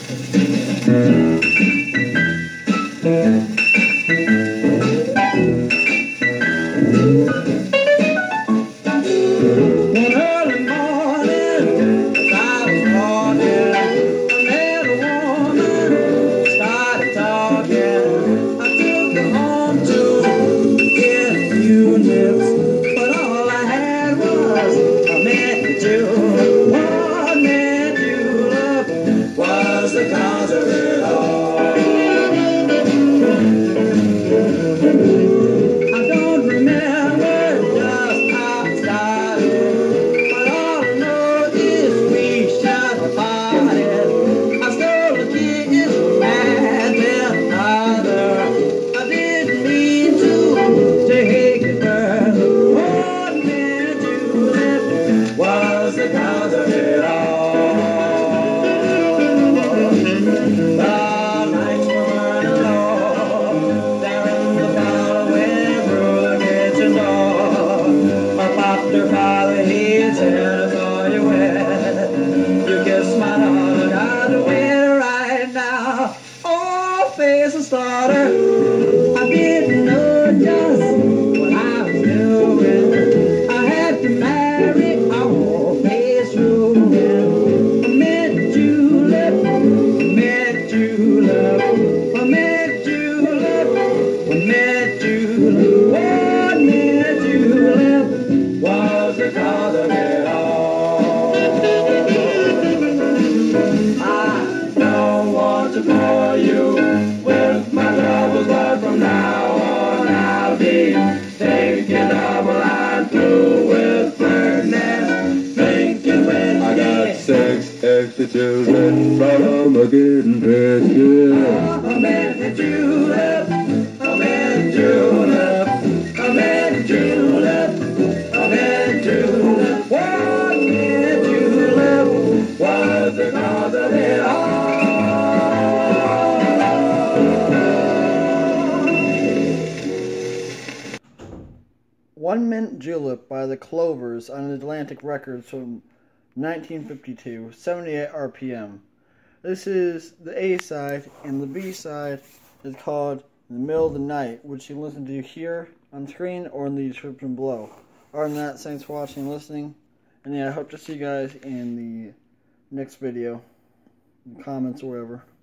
I didn't know just what I was doing. I had to marry all face ruin. I met Julep, I met Julep, I met Julep, I met Julep. What met Julep was the cause of it all. I don't want to bore you with my troubles, but from now on I'll be taking double line through with fairness, thinking when I got 6 extra children from a getting rich, yeah. I met Julep, I met Julep, I met Julep, I met Julep. What met Julep was the cause of it all. One Mint Julep by the Clovers on Atlantic Records from 1952, 78 RPM. This is the A side, and the B side is called In the Middle of the Night, which you can listen to here on screen or in the description below. Other than that, thanks for watching and listening, and yeah, I hope to see you guys in the next video, in the comments or wherever.